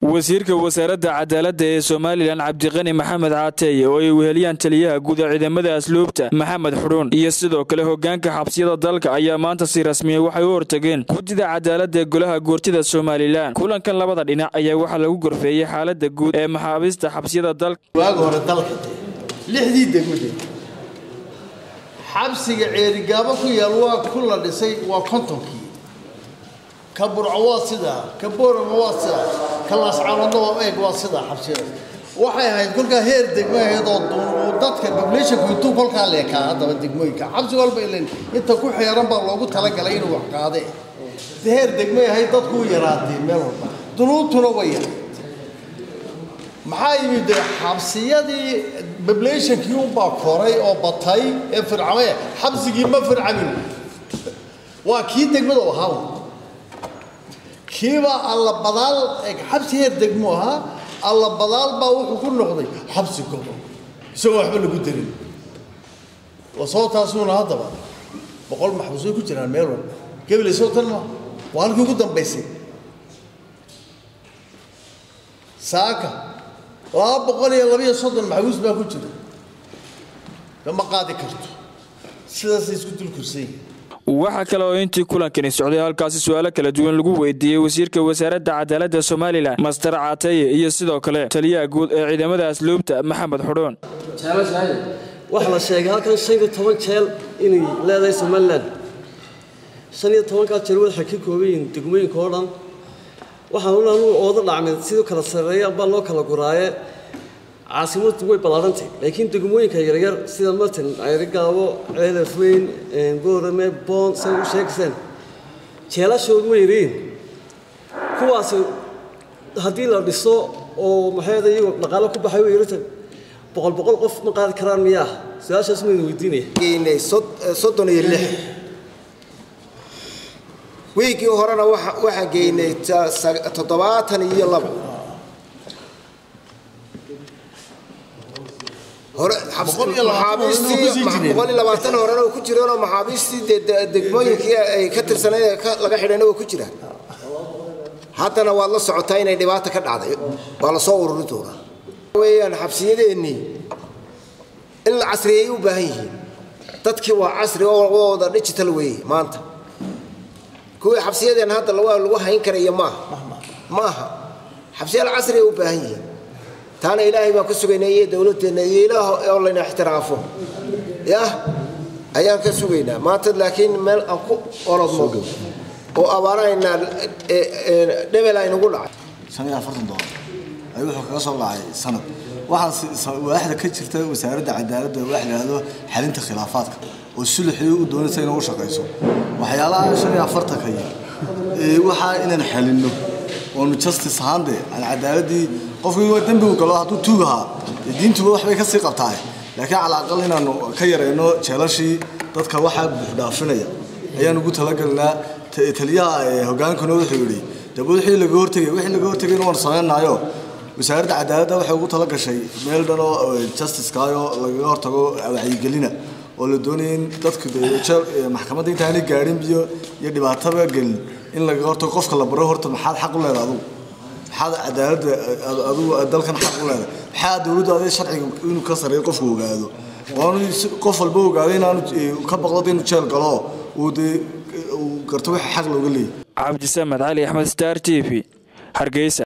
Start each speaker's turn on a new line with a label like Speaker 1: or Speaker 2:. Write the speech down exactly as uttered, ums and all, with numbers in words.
Speaker 1: wasiirka wasaaradda cadaaladda ee Soomaaliland Cabdiqani Maxamed Caateye oo ay weheliyaan taliyaha guud ee ciidamada asluubta Maxamed Xudun iyo sidoo kale hoggaanka xabsiyada dalka ayaa maanta si rasmi ah waxay u hortageen gudida cadaaladda ee golaha goortida Soomaaliland kulankan labada dhinac ayaa waxa lagu gorfeeyay xaaladda guud ee maxaabiista xabsiyada dalka
Speaker 2: waaga hore dalka lixdii degmada xabsiga ceerigaabo ku yaal waa kula dhisay waa kontonkii ka burco sida ka boorama waa sida ka lascaanood waa eeg waa sida xabsiyada waxay ahayd kulka heer degmada oo dadka population ku intuu kulka leeka hadaba degmooyinka xabsi walba ileen inta ku xeeran baa loogu tala galay inuu wax qaade heer degmada ahayd dadku yaraatay meel walba dunuutuna way maxay yimid xabsiyadii population kii u baa koray oo batay ee fircamay xabsigii ma fircamin waa kii degmada ahaa kiiba alla badaal xabsi heer degmo ahaa alla badaal baa wuxuu ku noqday xabsi gobo isagoo waxba lagu darin wasoo taasuna hadaba boqol maxbuus ku jiraan meel walba gabil soo talma waa halkii ugu dambeysay saaka laba boqol iyo laba iyo soddon maxbuus baa ku jira lama qaadi karto sidaas isku dul kursay
Speaker 1: waxa kale oo intii kulankani socday halkaas su'aalo kala duwan lagu weydiiyay wasiirka wasaaradda cadaaladda Soomaaliland Master Caateye iyo sidoo kale taliyaha guud ee ciidamada asluubta Maxamed Xudun
Speaker 3: wax la sheegay halkan shan iyo toban jeel inay leedahay Soomaaliland shan iyo toban ka jeel waxa ka kooban degmooyinka oo dhan waxaan u leeyahay oo dhacmay sidoo kala sareeya baa loo kala guraaye caasimadu way balaarantay laakiin degmooyinka yar yar sida martin Ceerigaabo Ceelafweyn Boorame Boon soo sheegsan jeelashoodu way yareen kuwaas hadii la dhiso oo maxay iyagu dhaqaale ku baxay way yareen boqol boqol qof ma qaadi karaan miyaa su'aashaas ma weydiinay
Speaker 4: geynay soddon iyo lix weeygi horena waxa waxa geynay toddobaatan iyo laba hore maxaabiistii boqol iyo labaatan horena ku jireen oo maxaabiistii degmooyinkii ay ka tirsanay laga xidhayna oo ku jiraan haddana waad la socotaa inay dhibaato ka dhacday waa la soo ururin doonaa weeyaan xabsiyadeennii in la casriyeeyay u baahan yihiin dadkii waa casri oo wada digital way maanta kuwii xabsiyadeen hadda lagu hayn karayo maaha maaha xabsiyada casri u baahan yihiin taana ilaahay baa ku sugaynay dawladdeena iyo ilaahay oo la ixtiraafo yaa ayaan ka sugaynaa maanta laakiin meel aan ku orodno oo abaarayna debel ay nagu dhacay
Speaker 5: shan iyo afartan doolar ay wuxuu kaga soo laacay sanad waxaan waaxda ka jirta wasaaradda cadaaladda wax la yiraahdo xalinta khilaafaadka oo sulxii u doonaysa inuu shaqeyso waxyaalaha shan iyo afartan ka ee waxa inaan xalino oo justice hande aan cadaaladii qofkii waa dambi u galo haduu tuugaha diintu wax bay ka sii qabtaa laakiin cala aqal inaan ka yareeyno jeelashii dadka waxa buuxdaafinaya ayaan ugu talagalnaa taliyaha hogaankana wuxuu yiri dabadii laga hortagay wixii laga hortagay inuu sameeynayo wasaaradda cadaaladda waxa ugu talagashay meel dhan oo justice kaayo laga hortago wacyigelina oo la doonayay dadka maxkamadda inta aanay gaarin biyo iyo dhibaatada gal in laga hortago qofka la baro horta maxaad xaq u leedahay adigu maxaad cadaaladda adigu dalkan xaq u leedahay maxaad dawladdu aday sharciga inuu ka sareeyo qofku ogaado waanu qof walba ogaado inaan ka baqdo inuu jeel galo oo uu garto waxa xaq looga leeyahay
Speaker 1: Cabdi Samed Ali Ahmed Star T V Hargeysa.